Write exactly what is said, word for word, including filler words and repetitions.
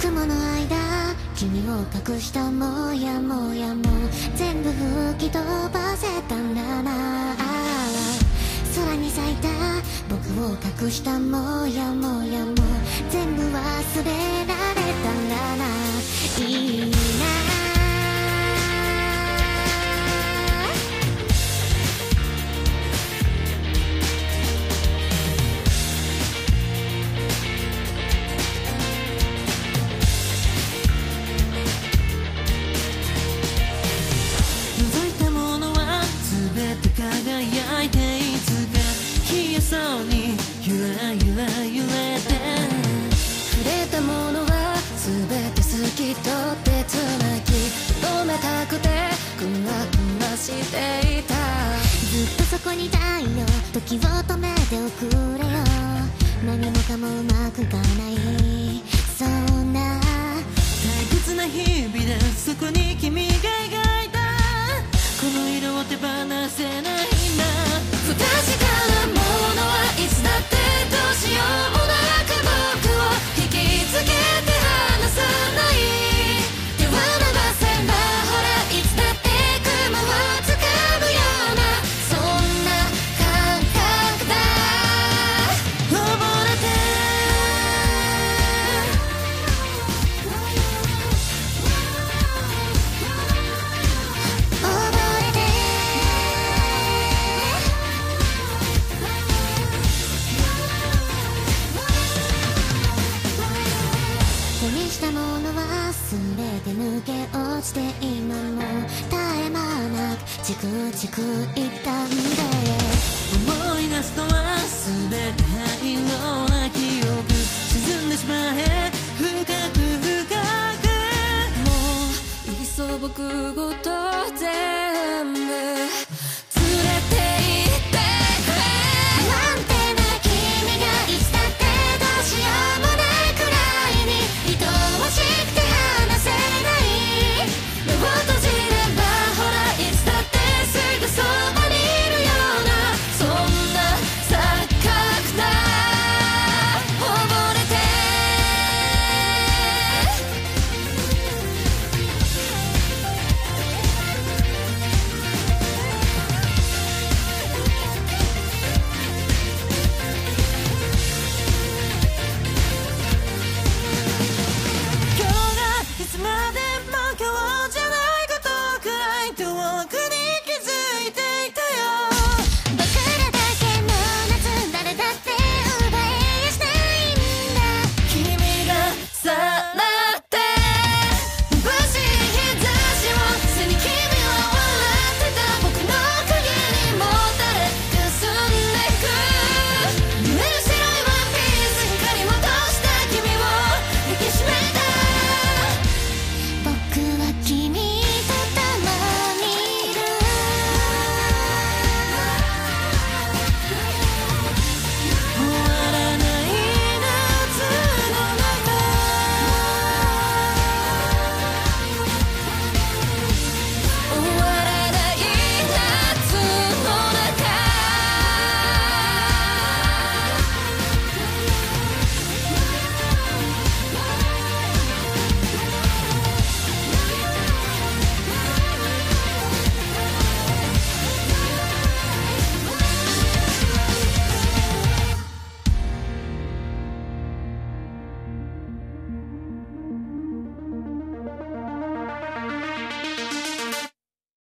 雲の間君を隠したもやもやも全部吹き飛ばせたんだな。空に咲いた僕を隠したもやもやも全部忘れられたんだな。いいな輝いていつか消えそうにゆらゆら揺れて触れたものは全て透き通ってつなぎ止めたくてクラクラしていた。ずっとそこにいたいよ時を止めておくれよ。何もかもうまくいかないそんな退屈な日々でそこに君が描いたこの色を手放せないんだ。 不確かなものはいつだってどうしようもなく僕を引きつけて離さない。手は伸ばせばほらいつだって雲をつかむようなそんな感覚だ。溺れて手にしたものは全て抜け落ちて今も絶え間なくチクチク痛んで思い出すとは全て灰色な記憶沈んでしま